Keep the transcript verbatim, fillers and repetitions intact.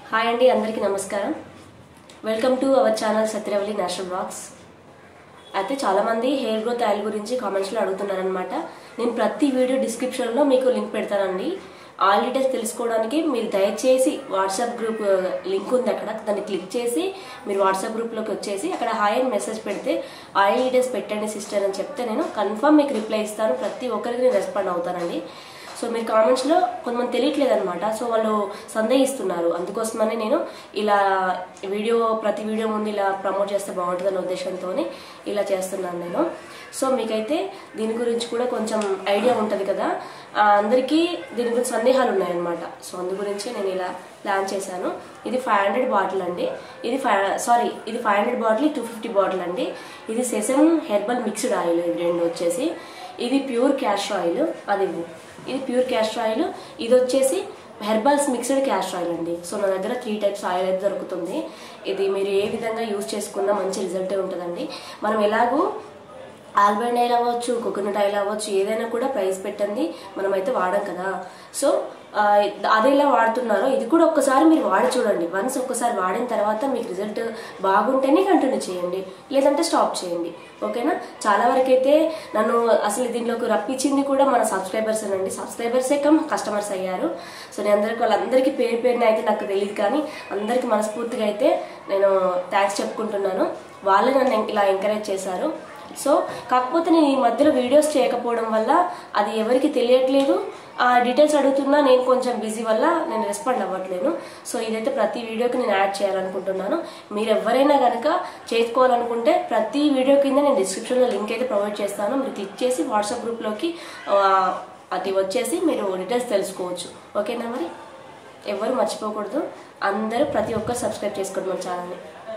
Hi అండి, అందరికీ నమస్కారం. Welcome to our channel Satyaravali natural blogs. అయితే చాలామంది హెయిర్ గ్రోత్ ఆయిల్ గురించి కామెంట్స్లో అడుగుతున్నారనమాట. నేను ప్రతి వీడియో డిస్క్రిప్షన్లో మీకు లింక్ పెడతానండి. ఆయిల్ డీటెయిల్స్ తెలుసుకోవడానికి మీరు దయచేసి వాట్సాప్ గ్రూప్ లింక్ ఉంది, అక్కడ దాన్ని క్లిక్ చేసి మీరు వాట్సాప్ గ్రూప్లోకి వచ్చేసి అక్కడ హాయ్ అని మెసేజ్ పెడితే ఆయిల్ డీటెయిల్స్ పెట్టండి సిస్టర్ అని చెప్తే నేను కన్ఫర్మ్ మీకు రిప్లై ఇస్తాను. ప్రతి ఒక్కరికి నేను రెస్పాండ్ అవుతానండి. సో మీరు కామెంట్స్లో కొంతమంది తెలియట్లేదు అనమాట, సో వాళ్ళు సందేహిస్తున్నారు. అందుకోసమని నేను ఇలా వీడియో ప్రతి వీడియో ముందు ఇలా ప్రమోట్ చేస్తే బాగుంటుందనే ఉద్దేశంతో ఇలా చేస్తున్నాను నేను. సో మీకైతే దీని గురించి కూడా కొంచెం ఐడియా ఉంటుంది కదా, అందరికీ దీని గురించి సందేహాలు ఉన్నాయన్నమాట. సో అందు గురించి నేను ఇలా ప్లాన్ చేశాను. ఇది ఫైవ్ హండ్రెడ్ బాటిల్ అండి, ఇది ఫైవ్ సారీ ఇది five hundred bottle two fifty bottle అండి. ఇది సెసమ్ హెర్బల్ మిక్స్డ్ ఆయిల్, ఇవి రెండు వచ్చేసి. ఇది ప్యూర్ క్యాస్టర్ ఆయిల్, అది ఇది ప్యూర్ క్యాస్టర్ ఆయిల్. ఇది వచ్చేసి హెర్బల్స్ మిక్స్డ్ క్యాస్టర్ ఆయిల్ అండి. సో నా దగ్గర త్రీ టైప్స్ ఆయిల్ అయితే దొరుకుతుంది. ఇది మీరు ఏ విధంగా యూజ్ చేసుకున్నా మంచి రిజల్టే ఉంటుందండి. మనం ఎలాగూ ఆల్మండ్ ఆయిల్ అవ్వచ్చు, కోకోనట్ ఆయిల్ అవ్వచ్చు, ఏదైనా కూడా ప్రైస్ పెట్టండి మనమైతే వాడం కదా. సో అదే ఇలా వాడుతున్నారో ఇది కూడా ఒక్కసారి మీరు వాడి చూడండి. వన్స్ ఒక్కసారి వాడిన తర్వాత మీకు రిజల్ట్ బాగుంటేనే కంటిన్యూ చేయండి, లేదంటే స్టాప్ చేయండి. ఓకేనా? చాలా వరకు అయితే నన్ను అసలు దీంట్లోకి రప్పించింది కూడా మన సబ్స్క్రైబర్స్ అండి. సబ్స్క్రైబర్సే కమ్ కస్టమర్స్ అయ్యారు. సో నేను అందరికి వాళ్ళందరికీ పేరు పేరున అయితే నాకు తెలియదు, కానీ అందరికీ మనస్ఫూర్తిగా అయితే నేను థ్యాంక్స్ చెప్పుకుంటున్నాను. వాళ్ళే నన్ను ఇలా ఎంకరేజ్ చేశారు. సో కాకపోతే నేను ఈ మధ్యలో వీడియోస్ చేయకపోవడం వల్ల అది ఎవరికి తెలియట్లేదు. ఆ డీటెయిల్స్ అడుగుతున్నా, నేను కొంచెం బిజీ వల్ల నేను రెస్పాండ్ అవ్వట్లేను. సో ఇదైతే ప్రతి వీడియోకి నేను యాడ్ చేయాలనుకుంటున్నాను. మీరు ఎవరైనా కనుక చేసుకోవాలనుకుంటే ప్రతి వీడియో కింద నేను డిస్క్రిప్షన్లో లింక్ అయితే ప్రొవైడ్ చేస్తాను. మీరు క్లిక్ చేసి వాట్సాప్ గ్రూప్లోకి అది వచ్చేసి మీరు డీటెయిల్స్ తెలుసుకోవచ్చు. ఓకేనా? మరి ఎవరు మర్చిపోకూడదు, అందరూ ప్రతి ఒక్కరు సబ్స్క్రైబ్ చేసుకోండి మన ఛానల్ని.